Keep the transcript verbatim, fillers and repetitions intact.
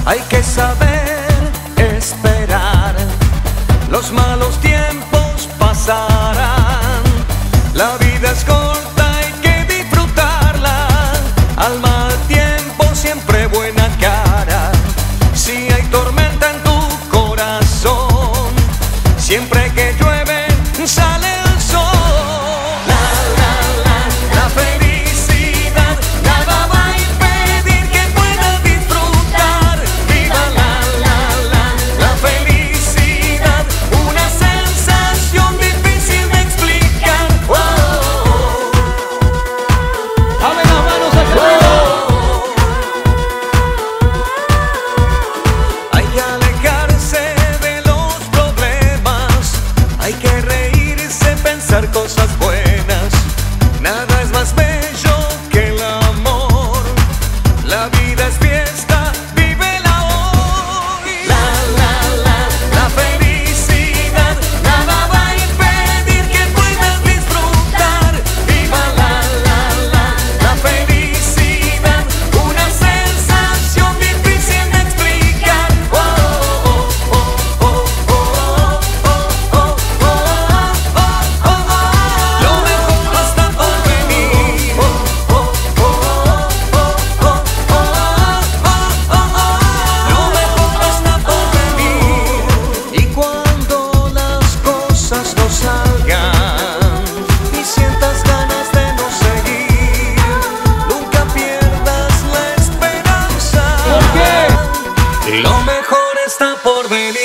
Hay que saber esperar, los malos tiempos pasarán. La vida es corta, hay que disfrutarla. Al mal tiempo siempre buena cara. Si hay tormenta en tu corazón, siempre que llueve sale el sol. La, la, la, la felicidad nada va a impedir que puedas disfrutar. Viva la, la, la, la felicidad, una sensación difícil de explicar. Oh, oh, oh. ¡Abre las manos hacia arriba! Hay que alejarse de los problemas, hay que reírse, pensar cosas buenas. Nada es más bello que el amor. La vida es fiesta, vívela hoy. La, la, la, la felicidad nada va a impedir que puedas disfrutar. Viva la, la, la, la felicidad, una sensación difícil de explicar. Oh, oh, oh, oh, oh, oh, oh, oh, oh, oh, oh, oh. Lo mejor está por venir. Oh, oh, oh, oh, oh, oh, oh, oh, oh. Lo mejor está por venir. Y cuando las cosas no salgan y sientas ganas de no seguir, nunca pierdas la esperanza. ¿Por qué? Lo mejor está por venir.